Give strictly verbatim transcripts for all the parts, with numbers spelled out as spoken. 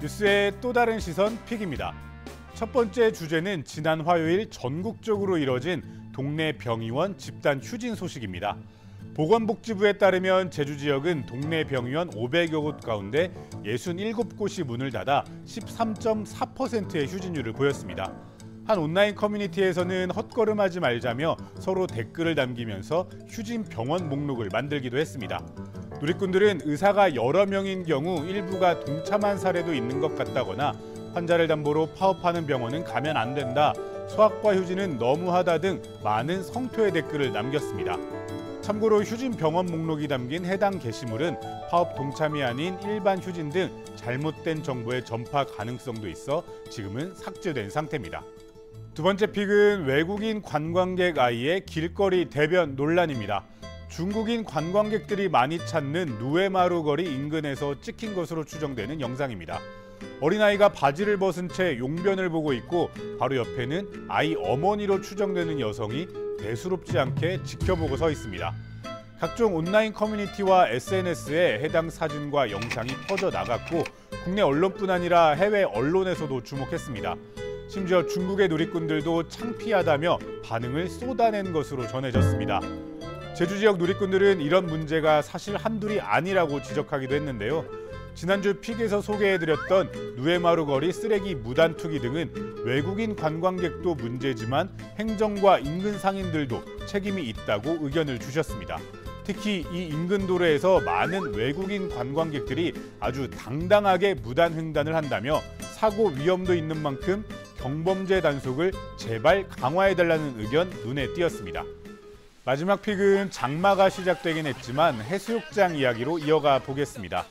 뉴스의 또 다른 시선 픽입니다. 첫 번째 주제는 지난 화요일 전국적으로 이뤄진 동네 병의원 집단 휴진 소식입니다. 보건복지부에 따르면 제주 지역은 동네 병의원 오백여 곳 가운데 육십칠 곳이 문을 닫아 십삼 점 사 퍼센트의 휴진율을 보였습니다. 한 온라인 커뮤니티에서는 헛걸음하지 말자며 서로 댓글을 남기면서 휴진 병원 목록을 만들기도 했습니다. 누리꾼들은 의사가 여러 명인 경우 일부가 동참한 사례도 있는 것 같다거나 환자를 담보로 파업하는 병원은 가면 안 된다, 소아과 휴진은 너무하다 등 많은 성토의 댓글을 남겼습니다. 참고로 휴진 병원 목록이 담긴 해당 게시물은 파업 동참이 아닌 일반 휴진 등 잘못된 정보의 전파 가능성도 있어 지금은 삭제된 상태입니다. 두 번째 픽은 외국인 관광객 아이의 길거리 대변 논란입니다. 중국인 관광객들이 많이 찾는 누에마루 거리 인근에서 찍힌 것으로 추정되는 영상입니다. 어린아이가 바지를 벗은 채 용변을 보고 있고 바로 옆에는 아이 어머니로 추정되는 여성이 대수롭지 않게 지켜보고 서 있습니다. 각종 온라인 커뮤니티와 에스엔에스에 해당 사진과 영상이 퍼져 나갔고 국내 언론뿐 아니라 해외 언론에서도 주목했습니다. 심지어 중국의 누리꾼들도 창피하다며 반응을 쏟아낸 것으로 전해졌습니다. 제주 지역 누리꾼들은 이런 문제가 사실 한둘이 아니라고 지적하기도 했는데요. 지난주 픽에서 소개해드렸던 누에마루 거리 쓰레기 무단 투기 등은 외국인 관광객도 문제지만 행정과 인근 상인들도 책임이 있다고 의견을 주셨습니다. 특히 이 인근 도로에서 많은 외국인 관광객들이 아주 당당하게 무단 횡단을 한다며 사고 위험도 있는 만큼 경범죄 단속을 제발 강화해달라는 의견 눈에 띄었습니다. 마지막 픽은 장마가 시작되긴 했지만 해수욕장 이야기로 이어가 보겠습니다.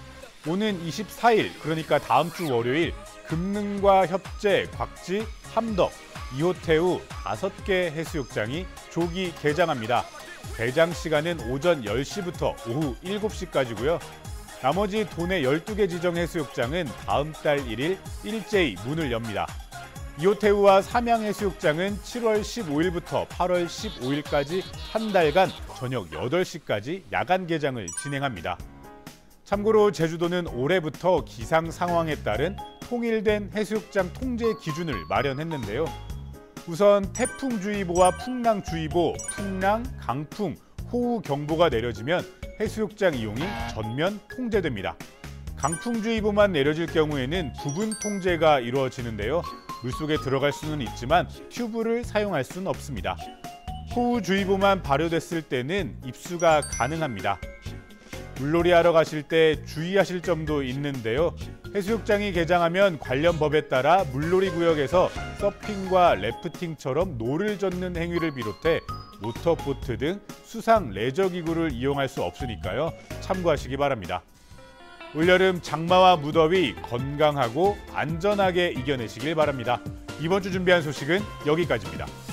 오는 이십사일, 그러니까 다음 주 월요일 금능과 협재, 곽지, 함덕, 이호태우 다섯 개 해수욕장이 조기 개장합니다. 개장 시간은 오전 열 시부터 오후 일곱 시까지고요. 나머지 도내 열두 개 지정 해수욕장은 다음 달 일일 일제히 문을 엽니다. 이호태우와 삼양해수욕장은 칠월 십오일부터 팔월 십오일까지 한 달간 저녁 여덟 시까지 야간 개장을 진행합니다. 참고로 제주도는 올해부터 기상 상황에 따른 통일된 해수욕장 통제 기준을 마련했는데요. 우선 태풍주의보와 풍랑주의보, 풍랑, 강풍, 호우 경보가 내려지면 해수욕장 이용이 전면 통제됩니다. 강풍주의보만 내려질 경우에는 부분 통제가 이루어지는데요. 물속에 들어갈 수는 있지만 튜브를 사용할 수는 없습니다. 호우주의보만 발효됐을 때는 입수가 가능합니다. 물놀이하러 가실 때 주의하실 점도 있는데요. 해수욕장이 개장하면 관련 법에 따라 물놀이 구역에서 서핑과 래프팅처럼 노를 젓는 행위를 비롯해 모터보트 등 수상 레저기구를 이용할 수 없으니까요. 참고하시기 바랍니다. 올여름 장마와 무더위 건강하고 안전하게 이겨내시길 바랍니다. 이번 주 준비한 소식은 여기까지입니다.